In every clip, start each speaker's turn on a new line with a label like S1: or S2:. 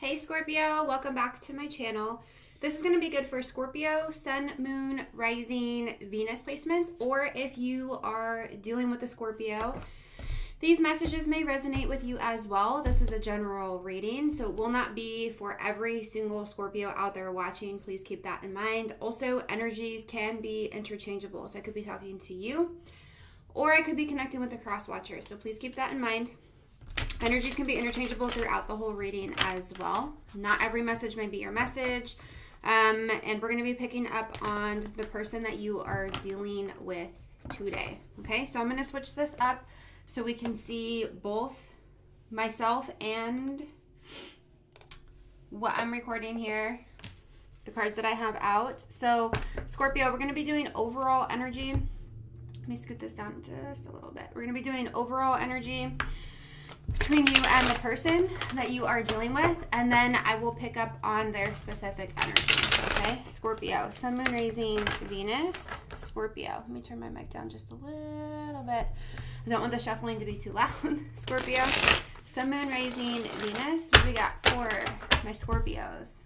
S1: Hey Scorpio, welcome back to my channel. This is going to be good for Scorpio, Sun, Moon, Rising, Venus placements, or if you are dealing with a Scorpio, these messages may resonate with you as well. This is a general reading, so it will not be for every single Scorpio out there watching. Please keep that in mind. Also, energies can be interchangeable, so I could be talking to you, or I could be connecting with a cross watcher, so please keep that in mind. Energies can be interchangeable throughout the whole reading as well. Not every message may be your message. And we're going to be picking up on the person that you are dealing with today. Okay, so I'm going to switch this up so we can see both myself and what I'm recording here, the cards that I have out. So Scorpio, we're going to be doing overall energy. Let me scoot this down just a little bit. We're going to be doing overall energy between you and the person that you are dealing with, and then I will pick up on their specific energies, okay? Scorpio, Sun, Moon, Rising, Venus, Scorpio. Let me turn my mic down just a little bit. I don't want the shuffling to be too loud. Scorpio, Sun, Moon, Rising, Venus. What do we got for my Scorpios?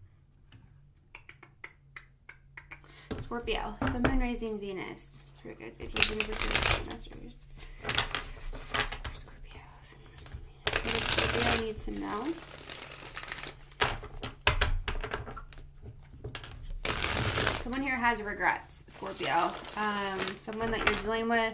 S1: Scorpio, Sun, Moon, Rising, Venus. Very good. Angels, universe, masters. I need to know. Someone here has regrets, Scorpio. Someone that you're dealing with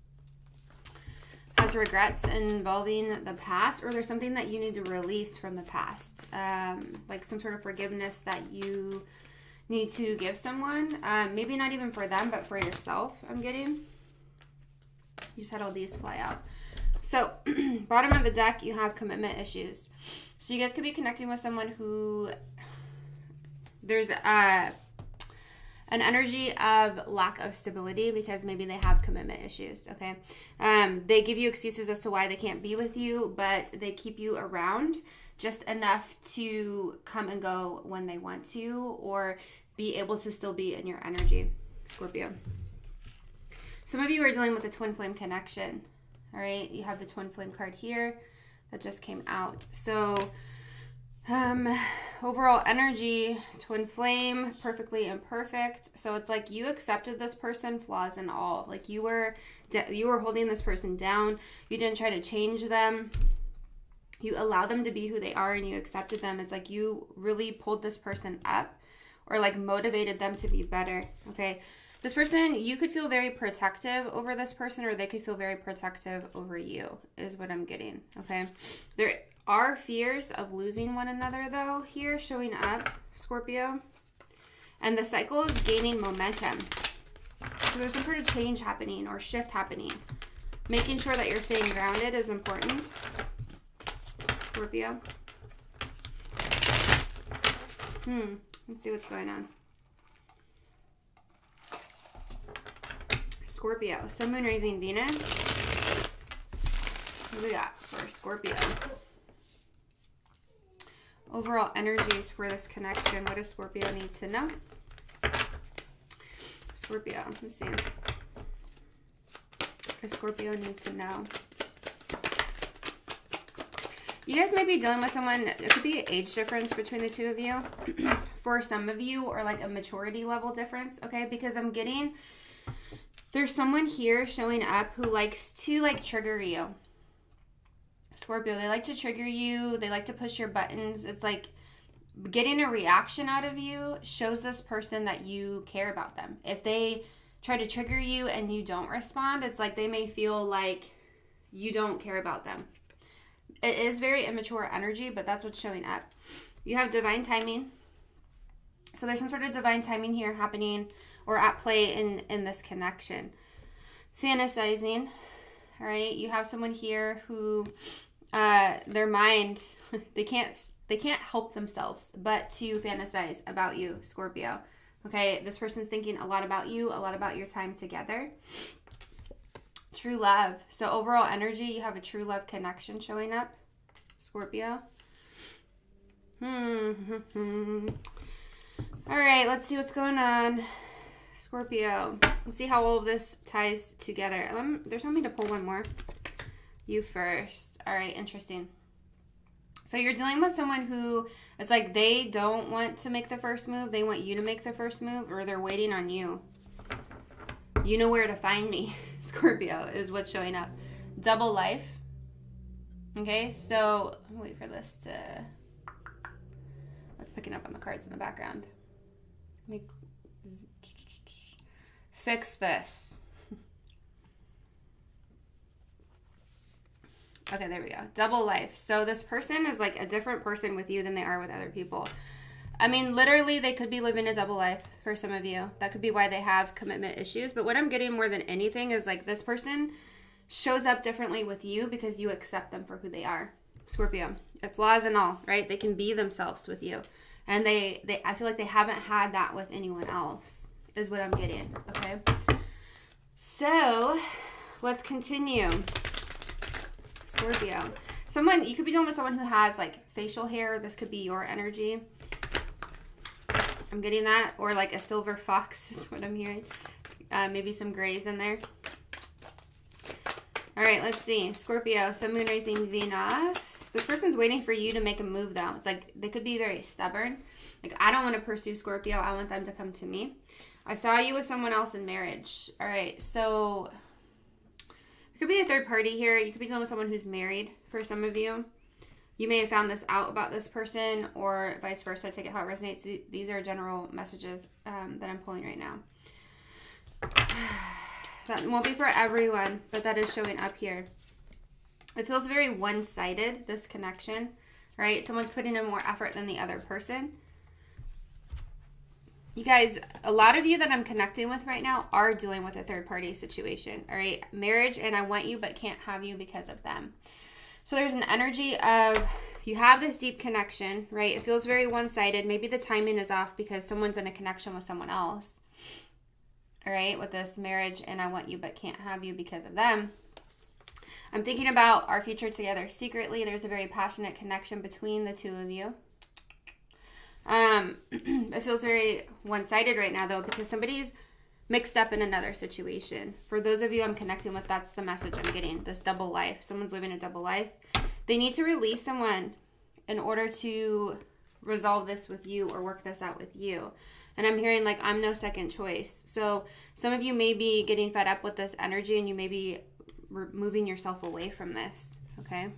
S1: has regrets involving the past, or there's something that you need to release from the past. Like some sort of forgiveness that you need to give someone. Maybe not even for them, but for yourself, I'm getting. You just had all these fly out. So, bottom of the deck, you have commitment issues. So, you guys could be connecting with someone who there's an energy of lack of stability because maybe they have commitment issues, okay? They give you excuses as to why they can't be with you, but they keep you around just enough to come and go when they want to, or be able to still be in your energy, Scorpio. Some of you are dealing with a twin flame connection. All right, you have the twin flame card here that just came out. So overall energy, twin flame, perfectly imperfect. So it's like you accepted this person, flaws and all. Like you were holding this person down. You didn't try to change them. You allowed them to be who they are and you accepted them. It's like you really pulled this person up or like motivated them to be better, okay? This person, you could feel very protective over this person, or they could feel very protective over you, is what I'm getting, okay? There are fears of losing one another, though, here showing up, Scorpio. And the cycle is gaining momentum. So there's some sort of change happening or shift happening. Making sure that you're staying grounded is important, Scorpio. Let's see what's going on. Scorpio, Sun, Moon, Rising, Venus. What do we got for Scorpio? Overall energies for this connection. What does Scorpio need to know? Scorpio, let's see. What does Scorpio need to know? You guys may be dealing with someone, it could be an age difference between the two of you. For some of you, or like a maturity level difference, okay? Because I'm getting... There's someone here showing up who likes to like trigger you. Scorpio, they like to trigger you. They like to push your buttons. It's like getting a reaction out of you shows this person that you care about them. If they try to trigger you and you don't respond, it's like they may feel like you don't care about them. It is very immature energy, but that's what's showing up. You have divine timing. So there's some sort of divine timing here happening or at play in this connection. Fantasizing, all right? You have someone here who, their mind, they can't help themselves but to fantasize about you, Scorpio, okay? This person's thinking a lot about you, a lot about your time together. True love. So overall energy, you have a true love connection showing up, Scorpio. All right, let's see what's going on. Scorpio, let's see how all of this ties together. They're telling me to pull one more. You first. All right, interesting. So you're dealing with someone who, it's like they don't want to make the first move. They want you to make the first move, or they're waiting on you. You know where to find me, Scorpio, is what's showing up. Double life. Okay, so wait for this to... What's picking up on the cards in the background? Let me fix this. Okay, there we go. Double life. So this person is like a different person with you than they are with other people. I mean, literally, they could be living a double life for some of you. That could be why they have commitment issues. But what I'm getting more than anything is like this person shows up differently with you because you accept them for who they are. Scorpio, flaws and all, right? They can be themselves with you. And I feel like they haven't had that with anyone else, is what I'm getting, okay? So, let's continue. Scorpio. You could be dealing with someone who has like facial hair. This could be your energy. I'm getting that. Or like a silver fox is what I'm hearing. Maybe some grays in there. All right, let's see. Scorpio, Sun, Moon, Rising, Venus. This person's waiting for you to make a move, though. It's like they could be very stubborn. Like, I don't want to pursue Scorpio. I want them to come to me. I saw you with someone else in marriage. All right, so there could be a third party here. You could be dealing with someone who's married for some of you. You may have found this out about this person or vice versa. Take it how it resonates. These are general messages that I'm pulling right now. That won't be for everyone, but that is showing up here. It feels very one-sided, this connection, right? Someone's putting in more effort than the other person. You guys, a lot of you that I'm connecting with right now are dealing with a third-party situation, all right? Marriage, and I want you but can't have you because of them. So there's an energy of you have this deep connection, right? It feels very one-sided. Maybe the timing is off because someone's in a connection with someone else. All right, with this marriage, and I want you but can't have you because of them. I'm thinking about our future together secretly. There's a very passionate connection between the two of you. It feels very one-sided right now, though, because somebody's mixed up in another situation. For those of you I'm connecting with, that's the message I'm getting, this double life. Someone's living a double life. They need to release someone in order to resolve this with you or work this out with you. And I'm hearing like, I'm no second choice. So some of you may be getting fed up with this energy and you may be moving yourself away from this, okay?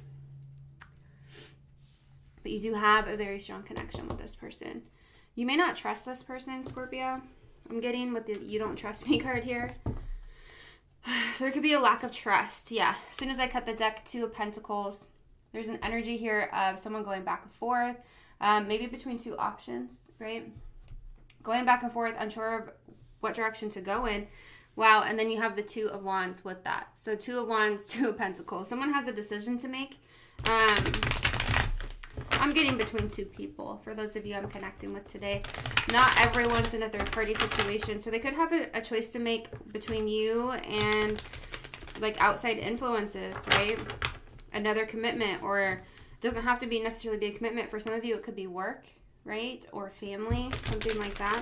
S1: But you do have a very strong connection with this person. You may not trust this person, Scorpio. I'm getting with the you don't trust me card here. So there could be a lack of trust. Yeah, as soon as I cut the deck, Two of Pentacles, there's an energy here of someone going back and forth, maybe between two options, right? Going back and forth, unsure of what direction to go in. Wow, and then you have the Two of Wands with that. So Two of Wands, Two of Pentacles. Someone has a decision to make. I'm getting between two people. For those of you I'm connecting with today, not everyone's in a third-party situation. So they could have a choice to make between you and like outside influences, right? Another commitment, or it doesn't have to be necessarily be a commitment. For some of you, it could be work, right? Or family, something like that.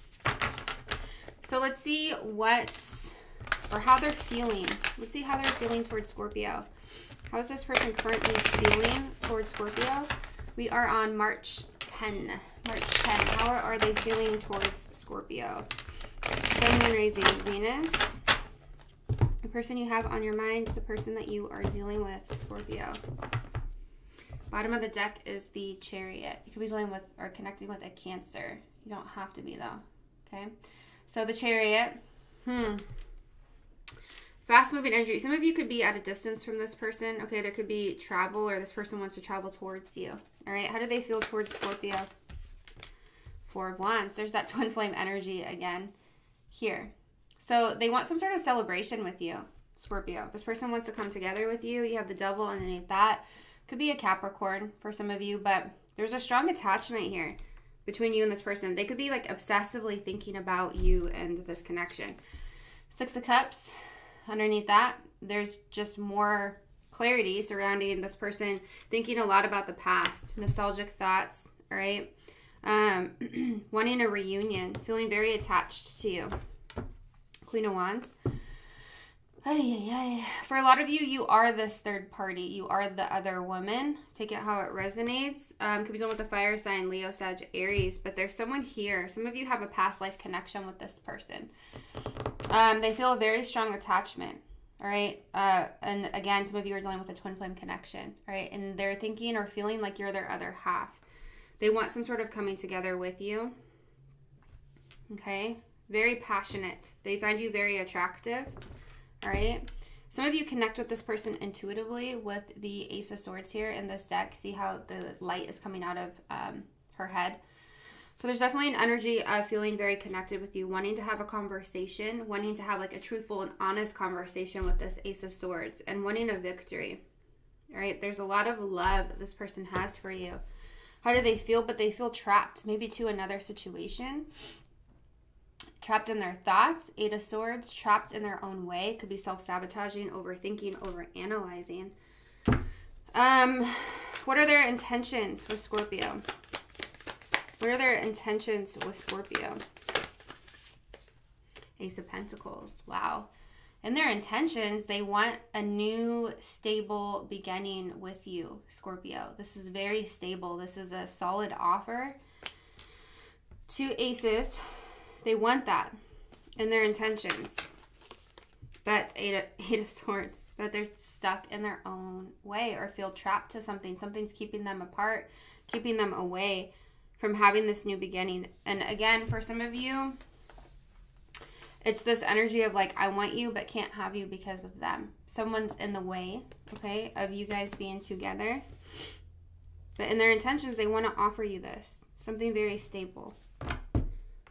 S1: So let's see how they're feeling. Let's see how they're feeling towards Scorpio. How is this person currently feeling towards Scorpio? We are on March 10. March 10. How are they feeling towards Scorpio? Sun, Moon, Rising, Venus. The person you have on your mind, the person that you are dealing with, Scorpio. Bottom of the deck is the Chariot. You could be dealing with or connecting with a Cancer. You don't have to be, though. Okay? So the Chariot. Fast-moving energy. Some of you could be at a distance from this person. Okay, there could be travel, or this person wants to travel towards you. All right, how do they feel towards Scorpio? Four of Wands. There's that twin flame energy again here. So they want some sort of celebration with you, Scorpio. This person wants to come together with you. You have the Devil underneath that. Could be a Capricorn for some of you, but there's a strong attachment here between you and this person. They could be like obsessively thinking about you and this connection. Six of Cups. Underneath that, there's just more clarity surrounding this person thinking a lot about the past, nostalgic thoughts, all right? Wanting a reunion, feeling very attached to you. Queen of Wands. For a lot of you, you are this third party. You are the other woman. Take it how it resonates. Could be dealing with a fire sign, Leo, Sag, Aries. But there's someone here. Some of you have a past life connection with this person. They feel a very strong attachment. All right. And again, some of you are dealing with a twin flame connection. All right. And they're thinking or feeling like you're their other half. They want some sort of coming together with you. Okay. Very passionate. They find you very attractive. All right. Some of you connect with this person intuitively with the Ace of Swords here in this deck. See how the light is coming out of her head. So there's definitely an energy of feeling very connected with you, wanting to have a conversation, wanting to have like a truthful and honest conversation with this Ace of Swords, and wanting a victory. All right. There's a lot of love that this person has for you. How do they feel? But they feel trapped, maybe to another situation. Trapped in their thoughts. Eight of Swords, trapped in their own way. Could be self-sabotaging, overthinking, overanalyzing. What are their intentions with Scorpio? What are their intentions with Scorpio? Ace of Pentacles. Wow. And their intentions, they want a new stable beginning with you, Scorpio. This is very stable. This is a solid offer. Two aces. They want that in their intentions. But eight of Swords. But they're stuck in their own way or feel trapped to something. Something's keeping them apart, keeping them away from having this new beginning. And again, for some of you, it's this energy of like, I want you, but can't have you because of them. Someone's in the way, okay, of you guys being together. But in their intentions, they want to offer you this. Something very stable. All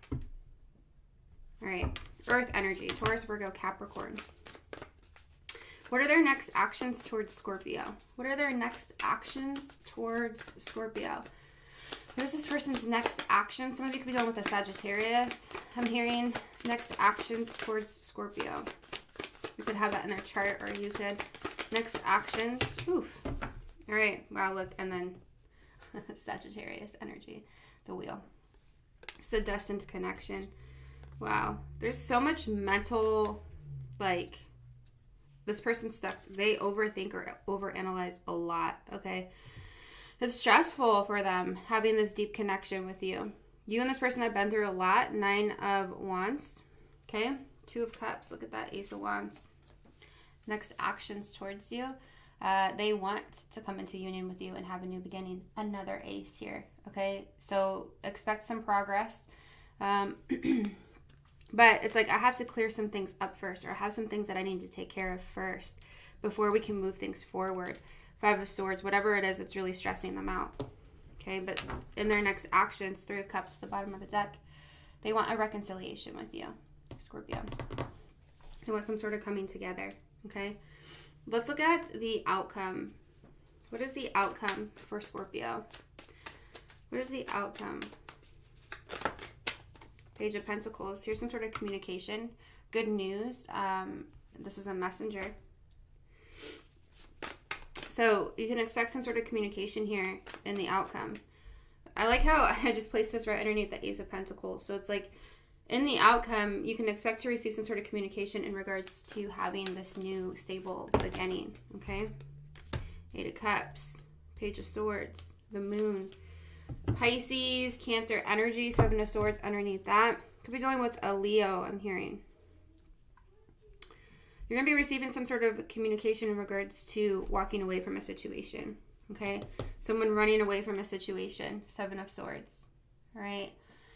S1: right. Earth energy. Taurus, Virgo, Capricorn. What are their next actions towards Scorpio? What are their next actions towards Scorpio? What is this person's next action? Some of you could be dealing with a Sagittarius. I'm hearing next actions towards Scorpio. You could have that in their chart, or you could. Next actions. Oof. All right. Wow, look. And then Sagittarius energy. The wheel. It's a destined connection. Wow. There's so much mental, like, this person's stuck. They overthink or overanalyze a lot, okay? It's stressful for them having this deep connection with you. You and this person have been through a lot. 9 of Wands. Okay. 2 of Cups. Look at that. Ace of Wands. Next actions towards you. They want to come into union with you and have a new beginning. Another ace here. Okay. So expect some progress. But it's like I have to clear some things up first, or I have some things that I need to take care of first before we can move things forward. 5 of Swords, whatever it is, it's really stressing them out. Okay, but in their next actions, 3 of Cups at the bottom of the deck, they want a reconciliation with you, Scorpio. They want some sort of coming together, okay? Let's look at the outcome. What is the outcome for Scorpio? What is the outcome? Page of Pentacles. Here's some sort of communication. Good news. This is a messenger. So you can expect some sort of communication here in the outcome. I like how I just placed this right underneath the Ace of Pentacles. So it's like in the outcome, you can expect to receive some sort of communication in regards to having this new stable beginning. Okay. 8 of Cups, Page of Swords, the Moon, Pisces, Cancer energy, 7 of Swords underneath that. Could be dealing with a Leo, I'm hearing. You're going to be receiving some sort of communication in regards to walking away from a situation, okay? Someone running away from a situation, 7 of Swords, all right?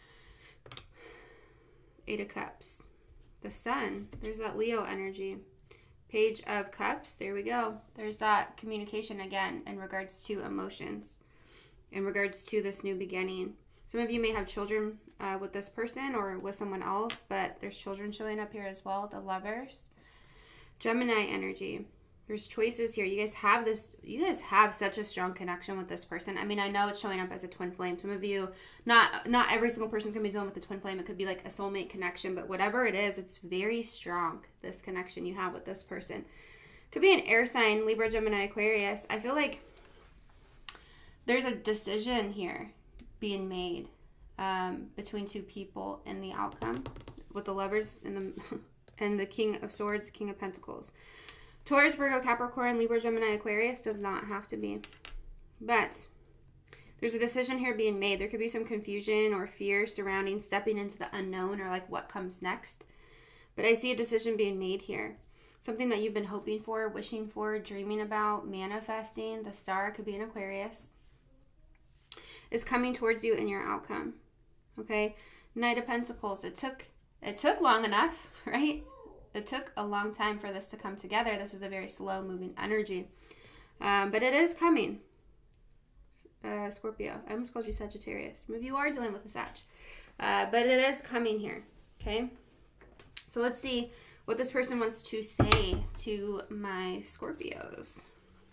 S1: 8 of Cups, the Sun, there's that Leo energy. Page of Cups, there we go. There's that communication again in regards to emotions, in regards to this new beginning. Some of you may have children with this person or with someone else, but there's children showing up here as well, the Lovers. Gemini energy. There's choices here. You guys have such a strong connection with this person. I mean, I know it's showing up as a twin flame. Some of you, not every single person's going to be dealing with a twin flame. It could be like a soulmate connection, but whatever it is, it's very strong, this connection you have with this person. Could be an air sign, Libra, Gemini, Aquarius. I feel like there's a decision here being made between two people in the outcome with the Lovers in and the King of Swords, King of Pentacles. Taurus, Virgo, Capricorn, Libra, Gemini, Aquarius does not have to be. But there's a decision here being made. There could be some confusion or fear surrounding stepping into the unknown or like what comes next. But I see a decision being made here. Something that you've been hoping for, wishing for, dreaming about, manifesting. The star could be an Aquarius. Is coming towards you in your outcome. Okay? Knight of Pentacles. It took long enough, right? It took a long time for this to come together. This is a very slow moving energy. But it is coming. Scorpio. I almost called you Sagittarius. Some of you are dealing with a Sag. But it is coming here. Okay? So let's see what this person wants to say to my Scorpios.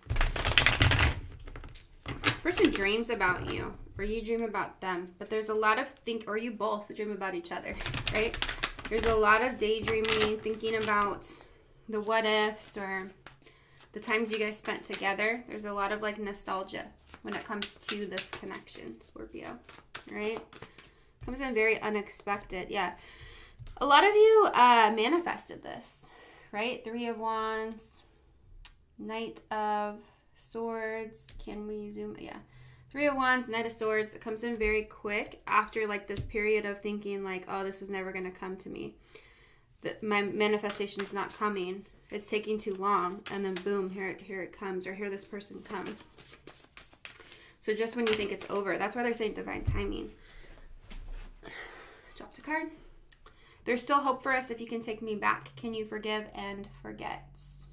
S1: This person dreams about you, or you dream about them. But there's a lot of or you both dream about each other, right? There's a lot of daydreaming, thinking about the what ifs or the times you guys spent together. There's a lot of like nostalgia when it comes to this connection, Scorpio, right? Comes in very unexpected. Yeah. A lot of you manifested this, right? 3 of Wands, Knight of Swords. Can we zoom? Yeah. 3 of Wands, Knight of Swords. It comes in very quick after like this period of thinking like, oh, this is never going to come to me. My manifestation is not coming. It's taking too long. And then boom, here it comes, or here this person comes. So just when you think it's over, that's why they're saying divine timing. Dropped a card. There's still hope for us if you can take me back. Can you forgive and forget?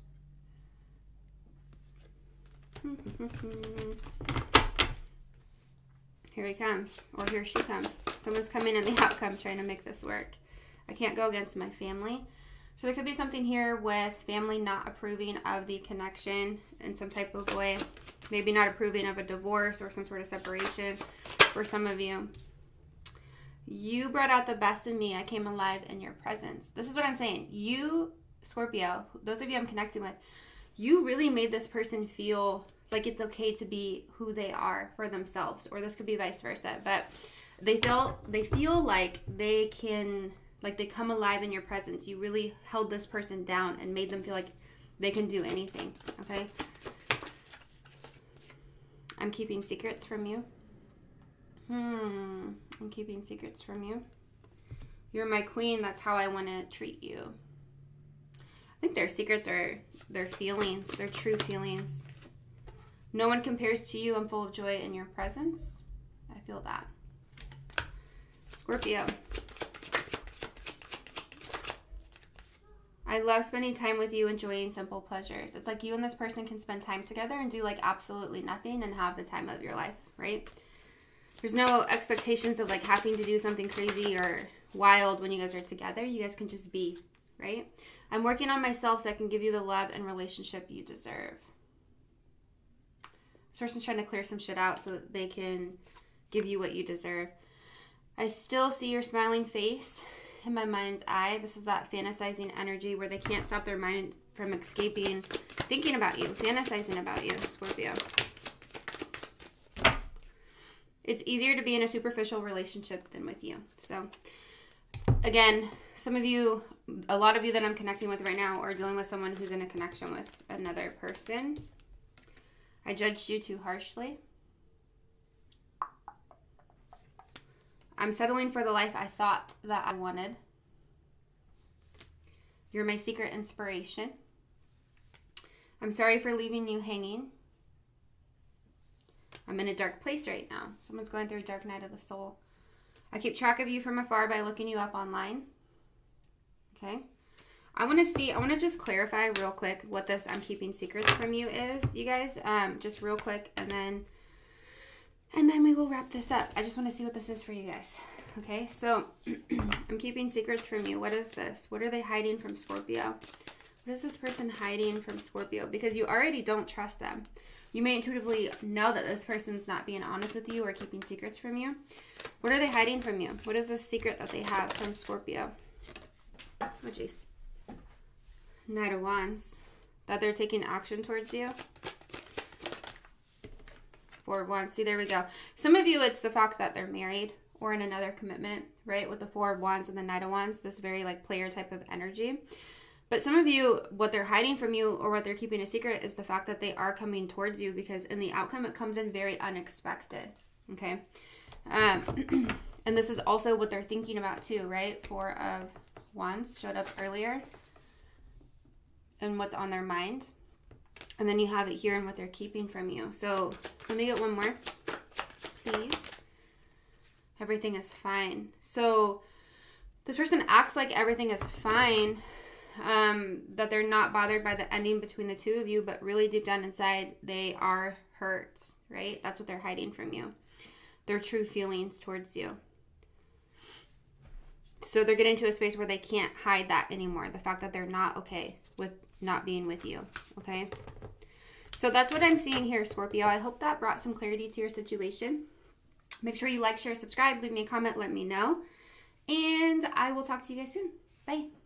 S1: Here he comes, or here she comes. Someone's coming in the outcome trying to make this work. I can't go against my family. So there could be something here with family not approving of the connection in some type of way. Maybe not approving of a divorce or some sort of separation for some of you. You brought out the best in me. I came alive in your presence. This is what I'm saying. You, Scorpio, those of you I'm connecting with, you really made this person feel like it's okay to be who they are for themselves. Or this could be vice versa. But they feel like they can, like they come alive in your presence. You really held this person down and made them feel like they can do anything. Okay? I'm keeping secrets from you. I'm keeping secrets from you. You're my queen. That's how I want to treat you. I think their secrets are their feelings, their true feelings. No one compares to you. I'm full of joy in your presence. I feel that. Scorpio. I love spending time with you, enjoying simple pleasures. It's like you and this person can spend time together and do like absolutely nothing and have the time of your life, right? There's no expectations of like having to do something crazy or wild when you guys are together. You guys can just be, right? I'm working on myself so I can give you the love and relationship you deserve. This person's trying to clear some shit out so that they can give you what you deserve. I still see your smiling face in my mind's eye. This is that fantasizing energy where they can't stop their mind from escaping, thinking about you, fantasizing about you, Scorpio. It's easier to be in a superficial relationship than with you. So, again, some of you, a lot of you that I'm connecting with right now are dealing with someone who's in a connection with another person. I judged you too harshly. I'm settling for the life I thought that I wanted. You're my secret inspiration. I'm sorry for leaving you hanging. I'm in a dark place right now. Someone's going through a dark night of the soul. I keep track of you from afar by looking you up online. Okay. I want to just clarify real quick what this I'm keeping secrets from you is, you guys. Just real quick, and then we will wrap this up. I just want to see what this is for you guys. Okay, so I'm keeping secrets from you. What is this? What are they hiding from Scorpio? What is this person hiding from Scorpio? Because you already don't trust them. You may intuitively know that this person's not being honest with you or keeping secrets from you. What are they hiding from you? What is this secret that they have from Scorpio? Oh, jeez. Knight of Wands. That they're taking action towards you. 4 of Wands. See, there we go. Some of you, it's the fact that they're married or in another commitment, right? With the Four of Wands and the Knight of Wands, this very like player type of energy. But some of you, what they're hiding from you or what they're keeping a secret is the fact that they are coming towards you, because in the outcome, it comes in very unexpected, okay? And this is also what they're thinking about too, right? Four of Wands showed up earlier and what's on their mind. And then you have it here and what they're keeping from you. So let me get one more, please. Everything is fine. So this person acts like everything is fine, that they're not bothered by the ending between the two of you, but really deep down inside, they are hurt, right? That's what they're hiding from you. Their true feelings towards you. So they're getting to a space where they can't hide that anymore. The fact that they're not okay with not being with you, okay? So that's what I'm seeing here, Scorpio. I hope that brought some clarity to your situation. Make sure you like, share, subscribe, leave me a comment, let me know. And I will talk to you guys soon. Bye.